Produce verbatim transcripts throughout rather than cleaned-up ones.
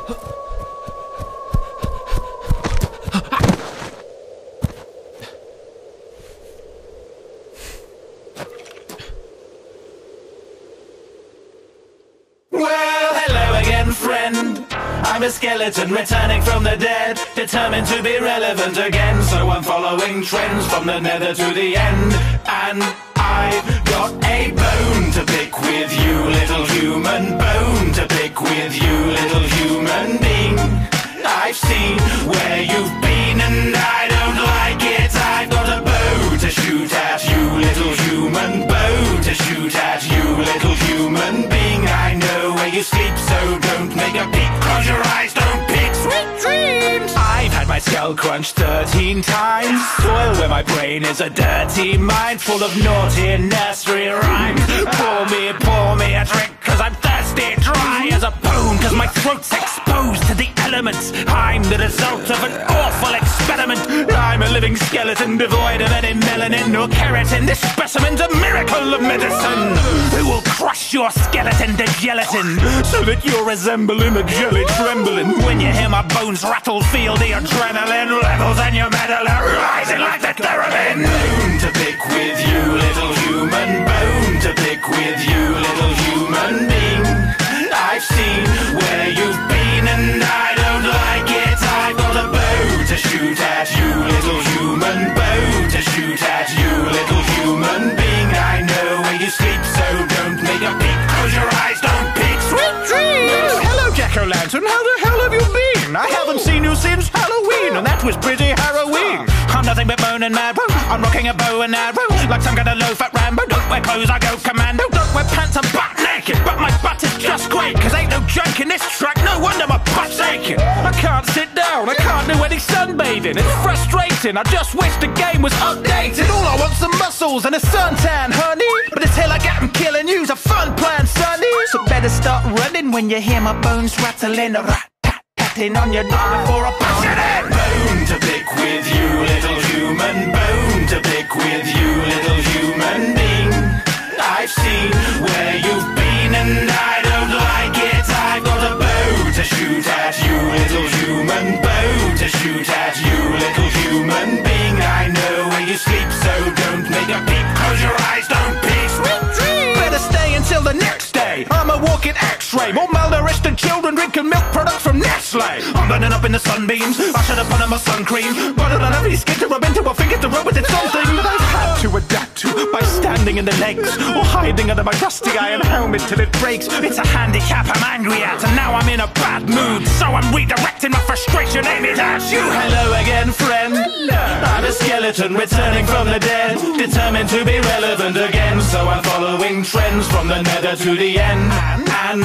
Friend, I'm a skeleton returning from the dead, determined to be relevant again. So I'm following trends from the nether to the end, and I've got a bone to pick with you, little human. Bone to pick with you, little human being. I've seen where you've been and I don't like it. I've got a bow to shoot at you, little human. Bow to shoot at you, little human being. I know where you sleep, so don't make a peek, close your eyes, don't peek. Sweet dreams! I've had my skull crunched thirteen times. Soil where my brain is a dirty mind, full of naughty nursery rhymes. Pour me, pour me a drink, cause I'm thirsty, dry as a bone, cause my throat's exposed to the elements. I'm the result of an awful experiment. I'm a living skeleton devoid of any melanin or keratin. This specimen's a miracle of medicine, who will crush your skeleton to gelatin, so that you're resembling a jelly trembling. When you hear my bones rattle, feel the adrenaline levels and your metal are rising like the theremin. Bone to pick with you, little human. Bone to pick with you, little human being. I've seen where you've been and I don't like it. I've got a bow to shoot at you, little human. Bow to shoot at you, little human being. I know where you sleep, so don't make a peek. Close your eyes, don't peek. Sweet dreams! Hello, Jack-o'-lantern, how the hell have you been? I haven't seen you since Halloween, and that was pretty harrowing. I'm nothing but bone and marrow. I'm rocking a bow and arrow, like some kind of low-fat Rambo. Don't wear clothes, I go commando. Don't wear pants, I'm butt naked, but my butt is just great, cause ain't no joke in this track, no wonder my butt's aching. I can't sit down, I can't do any sunbathing. It's frustrating, I just wish the game was updated. All I want's some muscles and a suntan, honey, but it's hell I got 'em killing you's a fun plan, sonny. So better start running when you hear my bones rattling. Rat-tat-tatting on your door before I punch it in. Bone to pick with you, little human. Bone to pick with you, little human being. I've seen where you've been and I don't like it. I've got a bow to shoot at you, little human. Bow to shoot at you, little human being. I know where you sleep, so don't make a peek. Close your eyes, don't peek. Sweet dreams! Better stay until the next day. I'm a walking X-ray, more malnourished than children drinking milk products from Nestle. I'm burning up in the sunbeams, I should have put on my sun cream, but I don't have any skin to rub into a finger to rub with. It's something that I've had to adapt to by standing in the legs or hiding under my rusty iron helmet till it breaks. It's a handicap I'm angry at, and now I'm in a bad mood, so I'm redirecting my frustration aimed at you. Hello again, friend. Hello. I'm a skeleton returning from the dead, determined to be relevant again. So I'm following trends from the nether to the end, and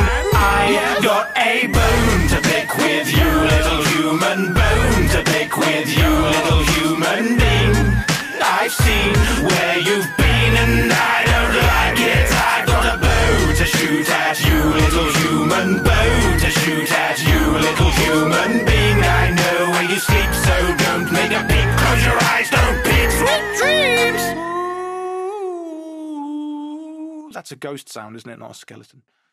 I got a bone to pick with you, little human. Bone to pick with you, little human being. I've seen where you've been and I don't like it. I've got a bow to shoot at you, little human. Bow to shoot at you, little human being. I know where you sleep, so don't make a peek. Close your eyes, don't peek. Sweet dreams! That's a ghost sound, isn't it? Not a skeleton.